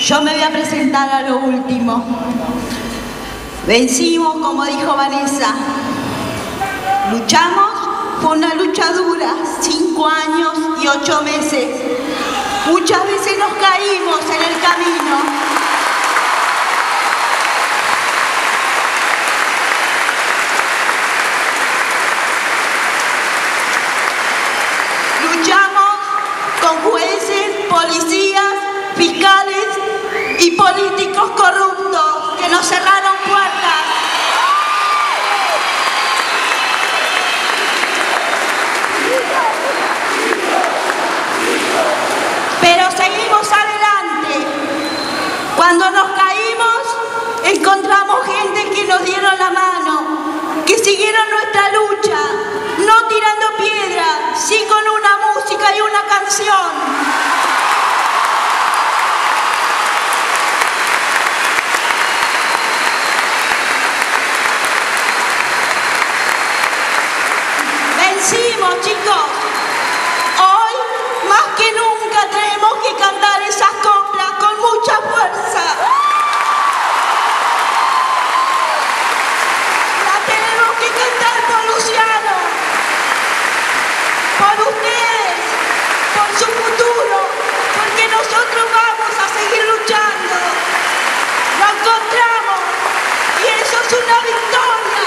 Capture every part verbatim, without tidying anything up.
Yo me voy a presentar a lo último. Vencimos, como dijo Vanessa. Luchamos, fue una lucha dura, cinco años y ocho meses. Muchas veces nos caímos en el camino. Luchamos con jueces, policías, fiscales y políticos corruptos que nos cerraron puertas. Pero seguimos adelante. Cuando nos caímos, encontramos gente que nos dieron la mano, que siguieron nuestra lucha, no tirando piedras, sí con una música y una canción. Vencimos, chicos. Hoy, más que nunca, tenemos que cantar esas coplas con mucha fuerza. La tenemos que cantar por Luciano, por ustedes, por su futuro, porque nosotros vamos a seguir luchando. Lo encontramos y eso es una victoria.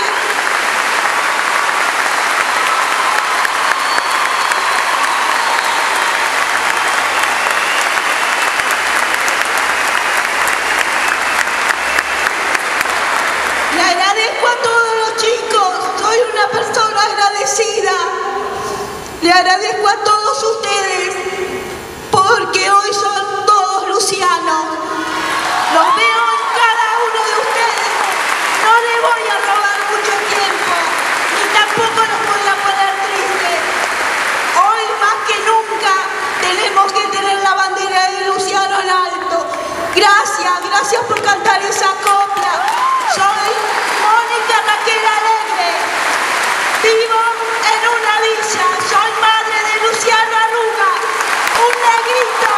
Le agradezco a todos los chicos, soy una persona agradecida. Le agradezco a todos ustedes, porque hoy son todos lucianos. Los veo en cada uno de ustedes. No les voy a robar mucho tiempo, ni tampoco los voy a poner tristes. Hoy más que nunca tenemos que tener la bandera de Luciano en alto. Gracias, gracias por cantar esa copla. Soy Mónica Raquel Alegre. Vivo en una villa. Soy madre de Luciano Arruga, un negrito.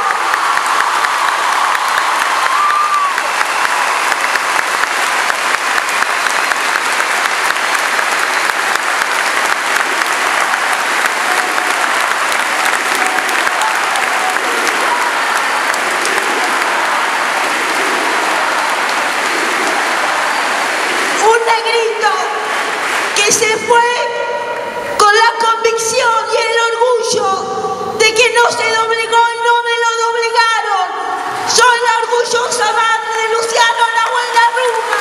Un negrito que se fue con la convicción y el orgullo de que no se doblegó y no me lo doblegaron. Soy la orgullosa madre de Luciano Nahuel Arruga.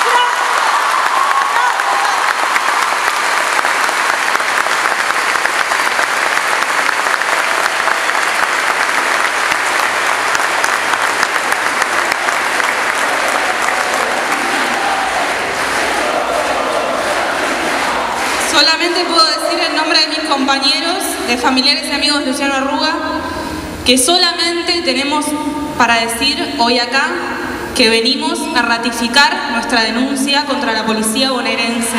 Solamente puedo decir en nombre de mis compañeros, de familiares y amigos de Luciano Arruga, que solamente tenemos para decir hoy acá que venimos a ratificar nuestra denuncia contra la policía bonaerense.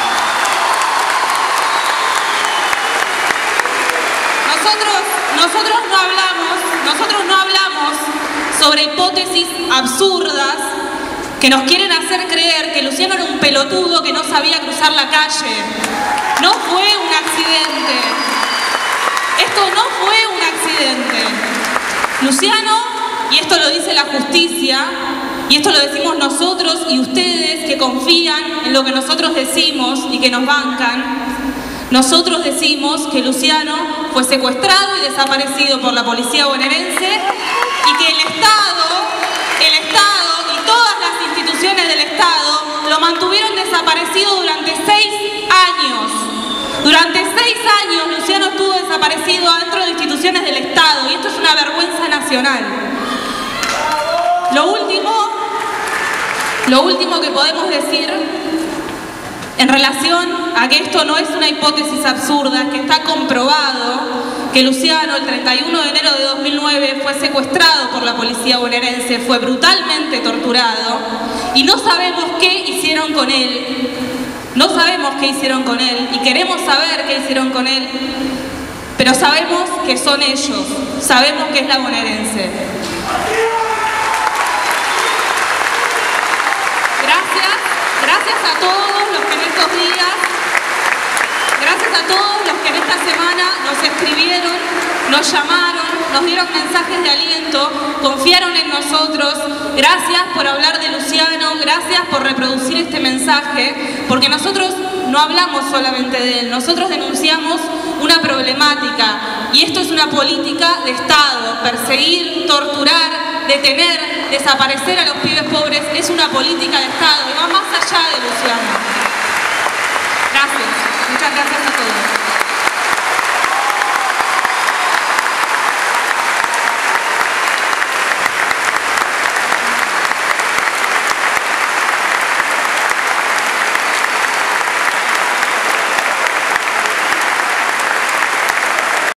Nosotros, nosotros no hablamos, nosotros no hablamos sobre hipótesis absurdas que nos quieren hacer creer que Luciano era un pelotudo que no sabía cruzar la calle. No fue un accidente. Esto no fue un accidente. Luciano, y esto lo dice la justicia, y esto lo decimos nosotros y ustedes que confían en lo que nosotros decimos y que nos bancan, nosotros decimos que Luciano fue secuestrado y desaparecido por la policía bonaerense y que el Estado, el Estado y todas las instituciones del Estado lo mantuvieron desaparecido durante seis años. Durante seis años Luciano estuvo desaparecido dentro de instituciones del Estado y esto es una vergüenza nacional. Lo último, lo último que podemos decir en relación a que esto no es una hipótesis absurda, es que está comprobado que Luciano el treinta y uno de enero de dos mil nueve fue secuestrado por la policía bonaerense, fue brutalmente torturado y no sabemos qué hicieron con él. No sabemos qué hicieron con él y queremos saber qué hicieron con él, pero sabemos que son ellos, sabemos que es la bonaerense. Gracias a todos los que en estos días, gracias a todos los que en esta semana nos escribieron, nos llamaron, nos dieron mensajes de aliento, confiaron en nosotros. Gracias por hablar de Luciano, gracias por reproducir este mensaje, porque nosotros no hablamos solamente de él, nosotros denunciamos una problemática, y esto es una política de Estado. Perseguir, torturar, detener, desaparecer a los pibes pobres es una política de Estado y va más allá de Luciano. Gracias, muchas gracias a todos.